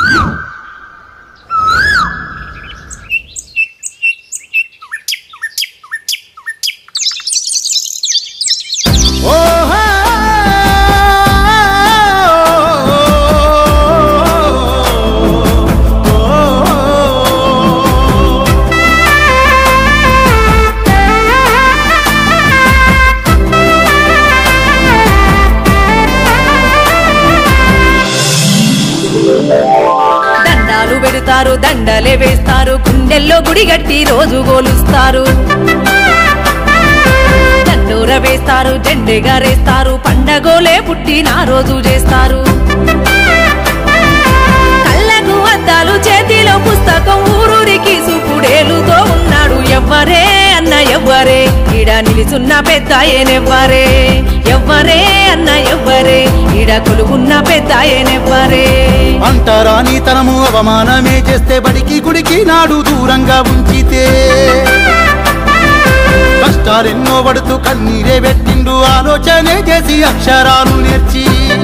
దండలే వేస్తారు గుండెల్లో గుడి గట్టి రోజు గోలుస్తారు దండోర వేస్తారు జెండెగా రేస్తారు పండగోలే పుట్టిన రోజు చేస్తారు కళ్ళకు అద్దాలు చేతిలో పుస్తకం ఊరూరికి సూపుడేలుతో ఉన్నాడు ఎవ్వరే అన్న ఎవ్వరే ఈడ నిలుచున్న పెద్దాయనెవ్వరే ఎవ్వరే అన్న ఎవ్వరే ఈడ కొలుగున్న పెద్దాయనెవ్వరే అంటరాని తనము అవమానమే చేస్తే బడికి గుడికి నాడు దూరంగా ఉంచితే కష్టాలెన్నో పడుతూ కన్నీరే పెట్టిండు ఆలోచనే చేసి అక్షరాలు నేర్చి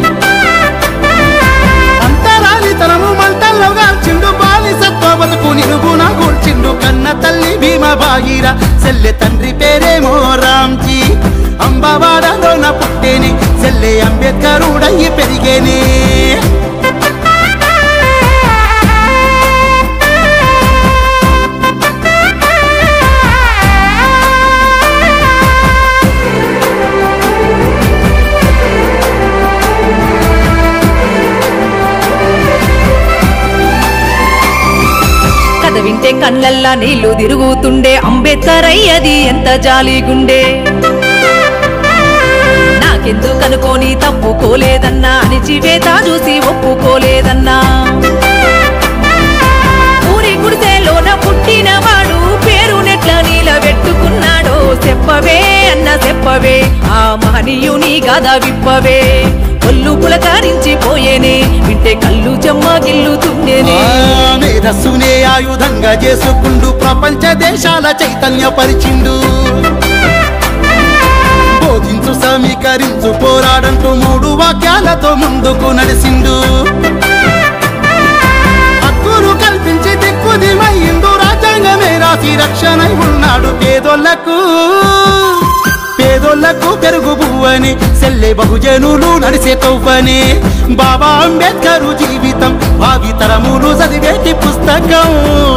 అంతరాని తనము మంటల్లో గాల్చిండు బానిసత్వ బతుకు నిలుగున కూర్చిండు కన్న తల్లి భీమ భాగీర సెల్లె తండ్రి పేరేమో రామ్జీ అంబవాడలోన పుట్టేని సెల్లె అంబేద్కరుడయ్యి పెరిగేనే వింటే కళ్ళల్లా నీళ్లు తిరుగుతుండే అంబేద్కర్ అయ్యది ఎంత జాలిగుండే నాకెందుకు అనుకోని తప్పుకోలేదన్నా అణిచివేత చూసి ఒప్పుకోలేదన్నా ఊరి గుడిసెలోన పుట్టినవాడు పేరు నెట్ల నిలబెట్టుకున్నాడో చెప్పవే అన్న చెప్పవే ఆ మహనీయుని గద విప్పవే ఒళ్ళు పులకరించిపోయేనే వింటే కళ్ళు చెమ్మగిల్లుతుండేనే మేధస్సునే ఆయుధంగా చేసుకుంటూ ప్రపంచ దేశాల చైతన్య పరిచిండు బోధించు సమీకరించు పోరాడంటూ 3 వాక్యాలతో ముందుకు నడిసిండు హక్కులు కల్పించి దిక్కుదిమయ్యిండు రాజ్యాంగమే రాసి రక్షణై ఉన్నాడు పేదోళ్లకు పెరుగు బువ్వని సెల్లె బహుజనులు నడిసే తవ్వని బాబా అంబేద్కర్ జీవితం భావి తరములు చదివేటి పుస్తకం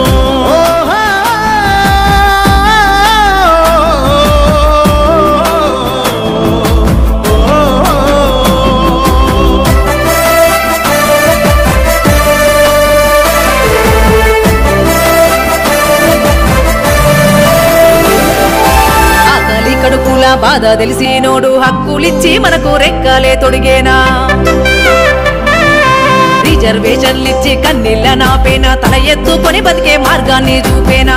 కడుపుల బాధ తెలిసినోడు హక్కులిచ్చి మనకు రెక్కలే తొడిగేనా రిజర్వేషన్లిచ్చి కన్నీళ్ళ నాపేనా తల ఎత్తుకొని బతికే మార్గాన్ని చూపేనా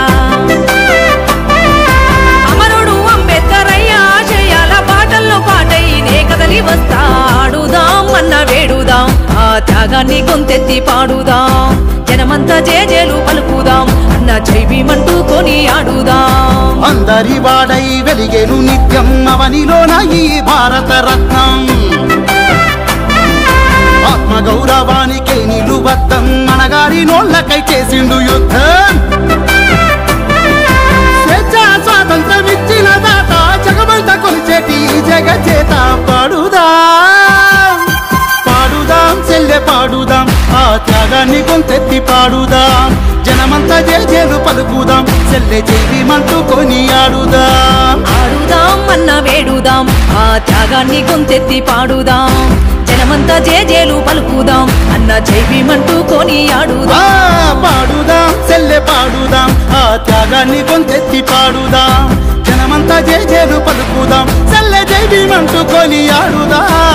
అమరుడు అంబేద్కర్ అయ్యా ఆశయాల పాటల్లో పాటైనే కదలి వస్తా ఆడుదాం అన్న వేడుదాం ఆ త్యాగాన్ని గొంతెత్తి పాడుదాం జనమంతా జేజేలు పలుకుదాం అన్న జైబీమంటూ కొని ఆడుదాం అందరి వాడై వెలిగేను నిత్యం అవనిలోన ఈ భారత రత్నం ఆత్మ గౌరవానికే నిలువద్దం మనగారి నోళ్ళకై చేసిండు యుద్ధం స్వేచ్ఛ స్వాతంత్రం ఇచ్చిన దాత జగమంతా కొలిచేటి జగచేత పాడుదాం చెల్లె పాడుదాం ఆ త్యాగాన్ని గొంతెత్తి పాడుదాం జనమంతా జేజేలు పలుకుదాం చెల్లె జైబీమంటూ కొని ఆడుదాం అన్న వేడుదాం ఆ త్యాగాన్ని గొంతెత్తి పాడుదాం జనమంతా జేజేలు పలుకుదాం అన్న జైబీమంటూ కొని పాడుదాం చెల్లె పాడుదాం ఆ త్యాగాన్ని గొంతెత్తి పాడుదాం జనమంతా జేజేలు పలుకుదాం చెల్లె జైబీమంటూ కొని ఆడుదాం